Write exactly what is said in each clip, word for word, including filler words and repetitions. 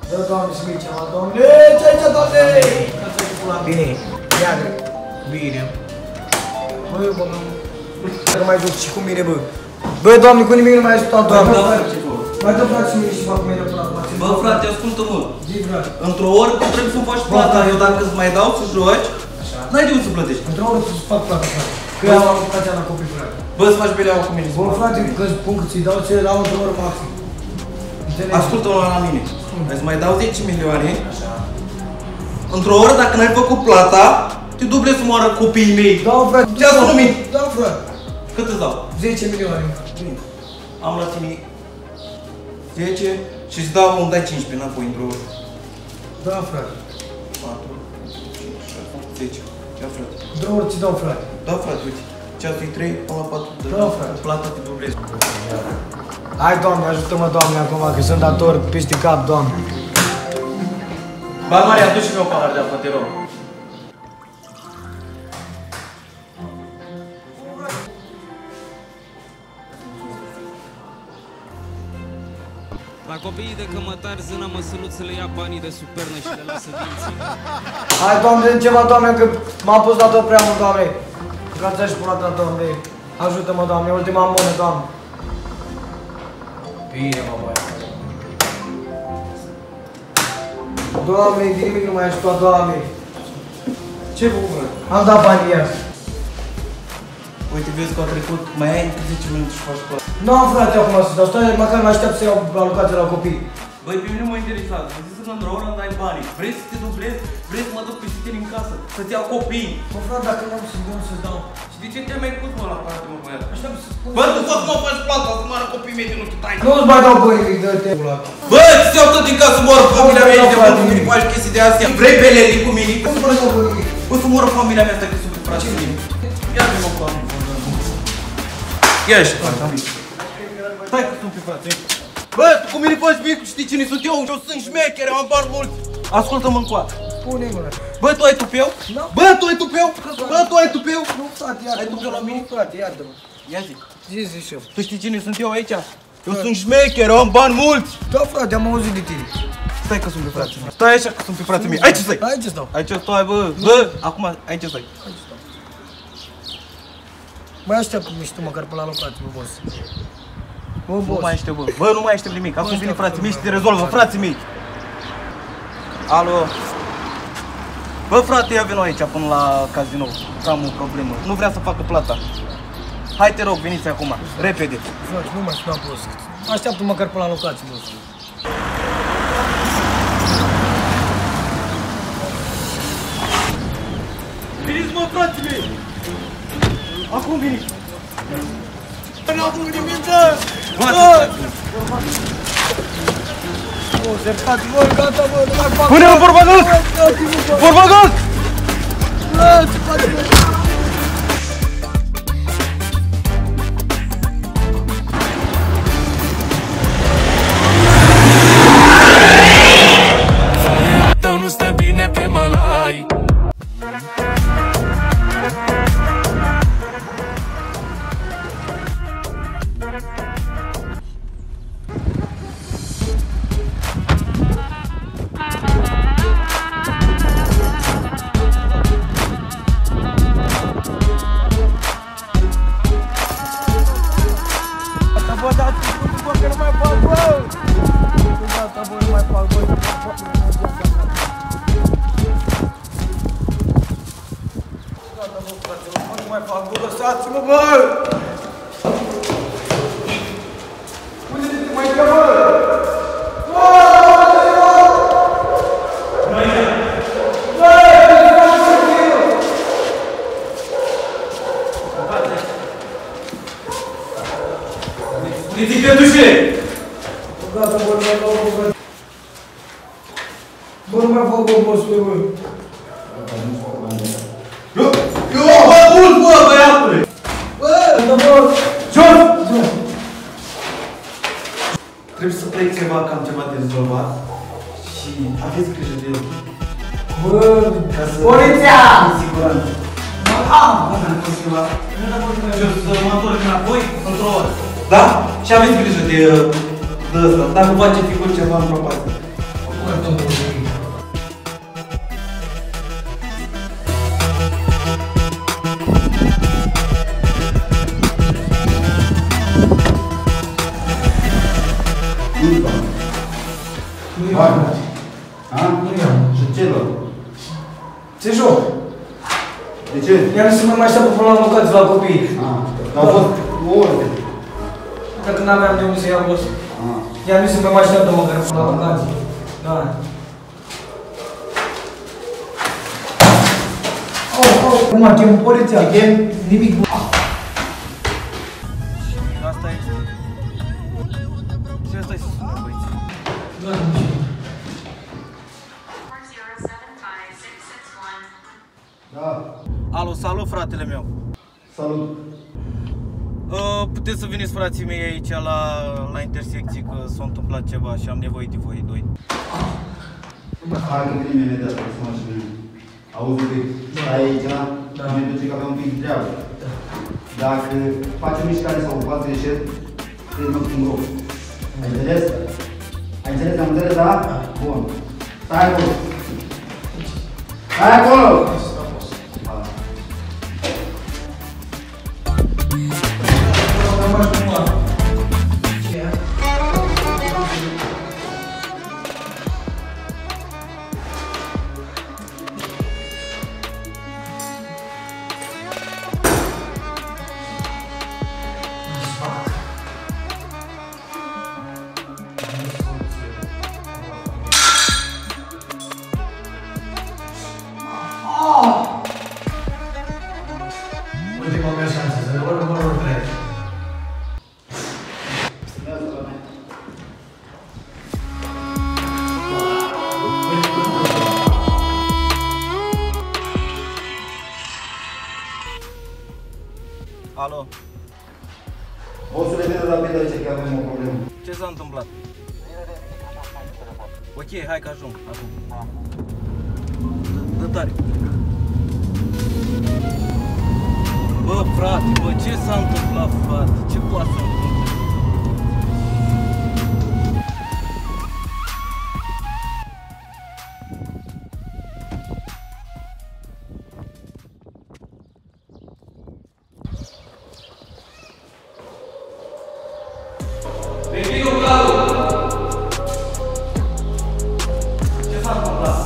Dă, Doamne, să mie ceva, Doamne! Ce aici, Doamne? Bine, ia de. Bine. Bă, bă, bă. Nu mai duc și cu mine, bă. Bă, Doamne, cu nimic nu mai ajutat, Doamne. Mai dă, frate, să mie și fac mine până acum. Bă, frate, ascultă-mă. Zi, frate. Într-o oră tu trebuie să-mi faci plata. Eu dacă îți mai dau să joci, n-ai de unde să plătești. Într-o oră să-ți fac plata, frate. Că eu am alocația la copii, frate. Bă, să faci beleaua cu mine. Bă, frate, că spun că ți-i dau ție la într-o oră maxim. Ascultă-mă la mine. Îți mai dau zece milioane. Într-o oră, dacă n-ai făcut plata, te dublezi să moară copiii mei. Da, frate. Ce-a spus numit? Da, frate. Cât îți dau? zece milioane. Am la tine zece și îți dau, îmi dai cincisprezece înapoi într-o oră. Da, frate. patru, cinci, șase, zece. Ia, frate. Într-o oră ți dau, frate. Da, frate, uite. Ceasul e trei, până la patru. Da, frate. Plata te dublezi. Hai, Doamne, ajută-mă, Doamne, acum, că sunt dator peste cap, Doamne. Ba, Maria, adu-și mi-o pahar de apă, te rog. La copiii de cămătari, zâna măsăluțele ia banii de supernă și le lasă dinții. Hai, Doamne, din ceva, Doamne, că m-am pus dator prea mult, Doamne. Grația și până ta, Doamne. Ajută-mă, Doamne, ultima monă, Doamne. Bine, mă, băi. Doamne, din nimic nu mai ajutat, Doamne. Ce bă? Am dat banii iar. Uite, vezi că a trecut, mai ai încă zece minute și faci plata. Nu am, frate, acum să dau, stai, măcar mă aștept să iau alocația la copii. Băi, pe mine mă interesează. Mă zic să într-o oră îmi dai banii. Vrei să te dublezi? Vrei să mă duc peste tine în casă? Să-ți iau copii? Mă, frate, dacă nu am să-ți dau, să-ți dau. Și de ce te-ai mai pus, mă, la parte, mă, băiat? Aștept să spun. Bă, tu tot mă faci plata, să moară copiii mei din ochii tai. Nu-ți mai dau băi nimic, dă-te. Bă, ți iau tot din casă, moară familia mea, de mult cu mine, faci chestii de astea. Vrei beleli cu mine? Nu-ți mai dau băi nimic. O să moară familia mea asta că sunt frații mine. Ia-mi-mă cu oameni. Ia și frate. Stai că sunt pe frate. Bă, tu cu mine faci mic, știi cine sunt eu? Eu sunt șmecher, am bani mulți. Ascultă-mă încoa. Spune-mi, mă. Bă, tu ai tupeu? Nu. Bă, tu ai tupeu? Bă, tu ai tupeu? Nu, frate, iartă-mă. Ai tupeu la mine? Nu, frate, iartă-mă. Ia zi. Zi, zi și eu. Tu știi cine sunt eu aici? Eu sunt șmecher, am bani mulți. Da, frate, am auzit de tine. Stai că sunt pe frații mei. Stai așa că sunt pe frații mei. Aici stai. Aici stau. Aici stai, bă. Bă, acum aici stai. Mai aștept și tu măcar până la locație, bă, boss. Bă, Nu boss. mai aștept, bă. Bă, nu mai aștept nimic. Acum vine frații mei și te rezolvă, frații mei. Alo. Bă, frate, ia vină aici până la casino. Că am o problemă. Nu vrea să facă plata. Hai, te rog, veniți acum. Repede. Frate, nu mai știu, n-am boss. Așteaptă măcar până la locație, boss. Veniți, mă, frații mei. Acum veniți. N-am făcut nimic, bă! Bă! Bă, sertați, bă, gata, bă, nu mai fac. Pune-mă porbagat! Porbagat! Bă, ce faci, bă? Tău nu stă bine pe mălai. Bă, dați-mi, bă, că nu mai fac, bă! Gata, bă, nu mai fac, bă, nu mai fac, gata, bă, frate, bă, nu mai fac, bă, lăsați-mă, bă! Unde-te mai dă, bă? Bă, Ridică dușe! gata, bă, nu mai fac, bă, bă! Bă, nu mai fac, bă, bossule, bă! Eu, eu am bani mult, bă, băiatule! Bă, da, bă! Jos! Trebuie să plec ceva, că am ceva de rezolvat. Și aveți grijă de el. Bă, Ca să... poliția! În siguranță. Am! Bă, am fost ceva. Eu să mă întorc înapoi, într-o oră. Da? Și aveți grijă de, de ăsta. Dacă face figur ceva în propație. Nu iau, frate. Nu iau. Și ce lor? Ce joc? De ce? I-am zis să mă mai așteaptă până la locație la copii. Ah, au fost o oră. Dacă n-aveam de unde să iau los. Ah. I-am zis să mă mai așteaptă măcar până la locație. Da. Au, au, cum a chemat poliția? Chem? Nimic. Asta este. Și asta e să sună, băieți. Da, nu știu. Da. Alo, salut, fratele meu. Salut. Uh, puteți să veniți, frații mei, aici la, la intersecție, că s-a întâmplat ceva și am nevoie de voi doi. Hai că vine imediat, să mă și mine. Auzi, că stai aici, da. Ne duce că avem un pic de treabă. Da. Dacă faci o mișcare sau o față de șed, trebuie să mă rog. Ai înțeles? Ai înțeles? Am înțeles, da? Da. Bun. Stai acolo. Stai acolo! Ultima mea șansă, să ne vorbim numărul trei. Alo, O să le vedem rapid aici că avem o problemă. ce s-a întâmplat? Ok, hai că ajung, acum. Dă tare. Bă, frate, bă, ce s-a întâmplat, frate? Ce poate să întâmple? Vecino Vladu! Ce s-a întâmplat?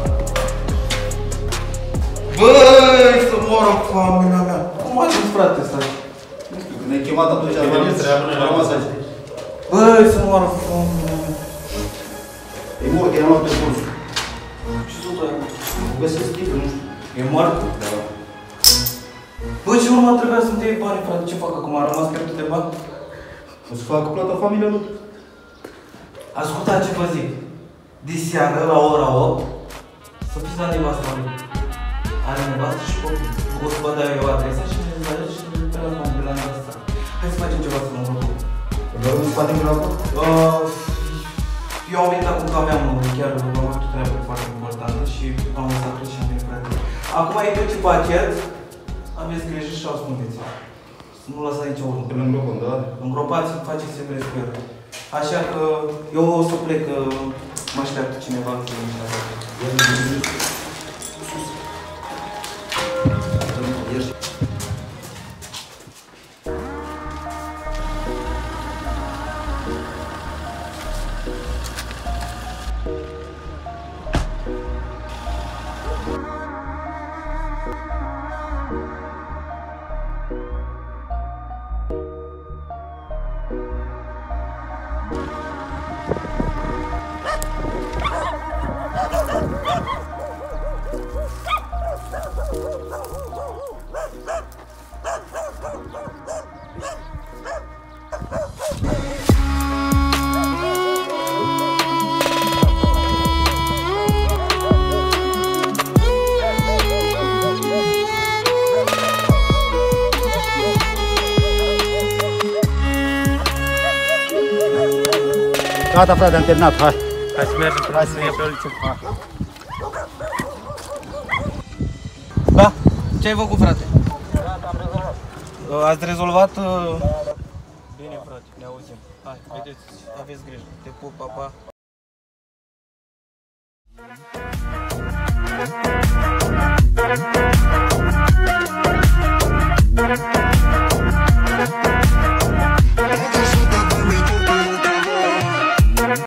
Băi, să moară familia mea! Cum a zis, frate, stai? Nu știu, când ne-ai chemat atunci, am venit să rămas aici. Băi, să moară familia mea! E mort, e luat pe curs. Ce s-o dai? Găsesc tipul, nu știu. E mort? Da. Bă, ce urmă trebuia să-mi dai bani, frate? Ce fac acum? Am rămas pierdut de bani? O să facă plata familia lui. Ascultați ce vă zic. De seară, la ora opt, să fiți la nevasta lui. Are nevastă și copii. O să vă dau eu adresa și ne dau și ne dau la ambulana asta. Hai să facem ceva să mă rog. Vreau să facem la acolo? Uh, eu am venit acum că aveam chiar am avut o treabă foarte importantă și am lăsat și am venit frate. Acum e tot ce pachet, aveți grijă și ascundeți. Să nu lăsați nicio urmă. Îl îngropăm, da? Îngropați, faceți ce vreți cu el. Așa că eu o să plec, că mă așteaptă cineva să mă așteaptă. Gata, frate, am terminat, hai. Hai să mergem până să ne ia pe uliță. Da? Ce ai făcut, frate? Gata, am rezolvat. Ați rezolvat? Bine, frate, ne auzim. Hai, vedeți, aveți grijă. Te pup, pa, pa. Bye.